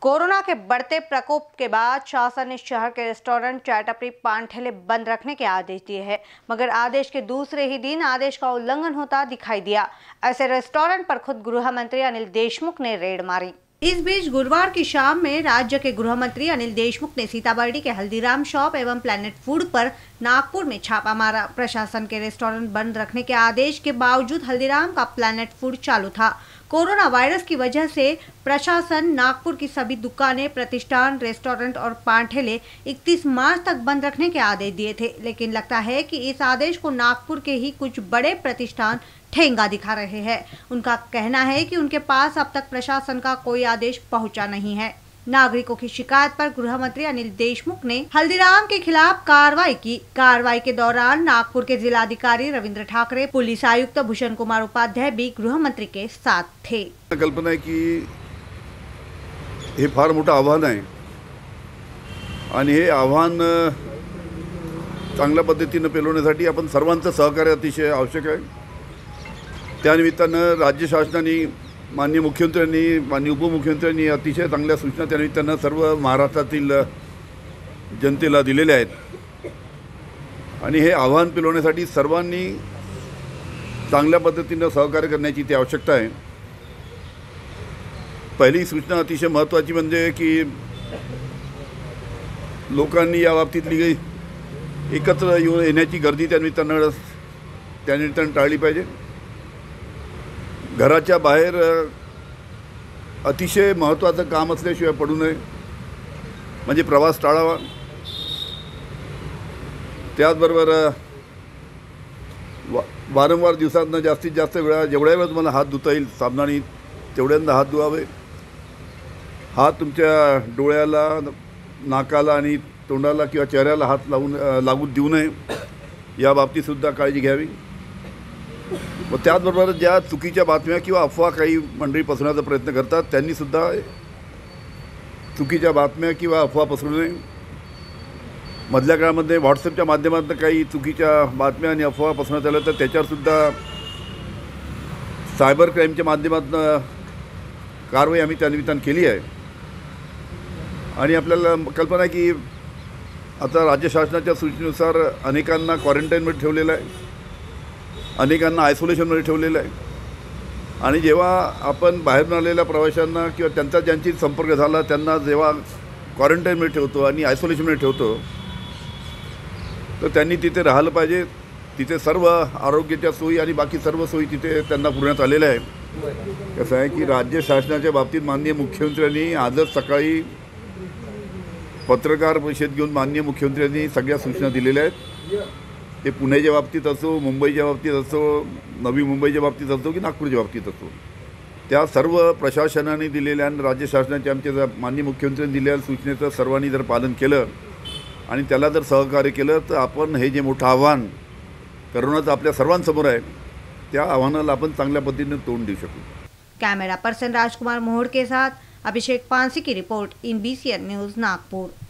Corona के बढ़ते प्रकोप के बाद शासन ने शहर के रेस्टोरेंट, चाय टपरी, पान ठेले बंद रखने के आदेश दिए हैं, मगर आदेश के दूसरे ही दिन आदेश का उल्लंघन होता दिखाई दिया। ऐसे रेस्टोरेंट पर खुद गृह मंत्री अनिल देशमुख ने रेड मारी। इस बीच गुरुवार की शाम में राज्य के गृह मंत्री अनिल देशमुख ने सीताबर्डी के हल्दीराम शॉप एवं प्लैनेट फूड पर नागपुर में छापा मारा। प्रशासन के रेस्टोरेंट बंद रखने के आदेश के बावजूद हल्दीराम का प्लैनेट फूड चालू था। कोरोना वायरस की वजह से प्रशासन नागपुर की सभी दुकानें, प्रतिष्ठान, रेस्टोरेंट और पान ठेले 31 मार्च तक बंद रखने के आदेश दिए थे, लेकिन लगता है कि इस आदेश को नागपुर के ही कुछ बड़े प्रतिष्ठान ठेंगा दिखा रहे हैं। उनका कहना है कि उनके पास अब तक प्रशासन का कोई आदेश पहुंचा नहीं है। नागरिकों की शिकायत पर गृह मंत्री अनिल देशमुख ने हल्दीराम के खिलाफ कार्रवाई की। कार्रवाई के दौरान नागपुर के जिलाधिकारी रविंद्र ठाकरे, पुलिस आयुक्त भूषण कुमार उपाध्याय भी गृह मंत्री के साथ थे। कल्पना आहे की हे फार मोठं आव्हान आहे आणि हे आव्हान चांगल्या पद्धतीने पेलवण्यासाठी आपण सर्वांचं सहकार्य अतिशय आवश्यक आहे। त्यानिमित्तानं राज्य शासनाने, माननीय मुख्यमंत्र्यांनी, माननीय उपमुख्यमंत्र्यांनी अतिशय चांगल्या सूचना त्यानिमित्तानं सर्व महाराष्ट्रातील जनतेला दिलेल्या आहेत आणि हे आव्हान पेलवण्यासाठी सर्वांनी चांगल्या पद्धतीने सहकार्य करण्याची ती आवश्यकता आहे। पहिली सूचना अतिशय महत्त्वाची म्हणजे की लोकांनी या बाबतीतली एकत्र येण्याची गर्दी त्यानिमित्तानं टाळली पाहिजे। घराच्या बाहेर अतिशय महत्त्वाचं काम असल्याशिवाय पडू नये, म्हणजे प्रवास टाळावा। त्याचबरोबर वारंवार दिवसातनं जास्तीत जास्त वेळा जेवढ्या वेळा तुम्हाला हात धुता येईल साबणाने तेवढ्यांदा हात धुवावे। हात तुमच्या डोळ्याला, नाकाला आणि तोंडाला किंवा चेहऱ्याला हात लागू देऊ नये, या बाबतीतसुद्धा काळजी घ्यावी। व त्याचबरोबर ज्या चुकीच्या बातम्या किंवा अफवा काही मंडळी पसरवण्याचा प्रयत्न करतात त्यांनीसुद्धा चुकीच्या बातम्या किंवा अफवा पसरवू नये। मधल्या काळामध्ये व्हॉट्सअपच्या माध्यमातून काही चुकीच्या बातम्या आणि अफवा पसरवण्यात आल्या तर त्याच्यावरसुद्धा सायबर क्राईमच्या माध्यमातून कारवाई आम्ही त्यानिमित्तानं केली आहे। आणि आपल्याला कल्पना आहे की आता राज्य शासनाच्या सूचनेनुसार अनेकांना क्वारंटाईनमध्ये ठेवलेलं आहे, अनेकांना आयसोलेशनमध्ये ठेवलेलं आहे आणि जेव्हा आपण बाहेरून आलेल्या प्रवाशांना किंवा त्यांचा ज्यांची संपर्क झाला त्यांना जेव्हा क्वारंटाईनमध्ये ठेवतो आणि आयसोलेशनमध्ये ठेवतो तर त्यांनी तिथे राहिलं पाहिजे। तिथे सर्व आरोग्याच्या सोयी आणि बाकी सर्व सोयी तिथे त्यांना पुरवण्यात आलेल्या आहे। कसं आहे की राज्य शासनाच्या बाबतीत माननीय मुख्यमंत्र्यांनी आजच सकाळी पत्रकार परिषद घेऊन माननीय मुख्यमंत्र्यांनी सगळ्या सूचना दिलेल्या आहेत। ते पुण्याच्या बाबतीत असो, मुंबईच्या बाबतीत असो, नवी मुंबईच्या बाबतीत असो की नागपूरच्या बाबतीत असो, त्या सर्व प्रशासनाने दिलेल्या आणि राज्य शासनाच्या आमच्या माननीय मुख्यमंत्र्यांनी दिलेल्या सूचनेचं सर्वांनी जर पालन केलं आणि त्याला जर सहकार्य केलं तर आपण हे जे मोठं आव्हान करोनाचं आपल्या सर्वांसमोर आहे त्या आव्हानाला आपण चांगल्या पद्धतीने तोंड देऊ शकू। कैमरा पर्सन राजकुमार मोहड़ के साथ अभिषेक पांसी की report in BCN news Nagpur.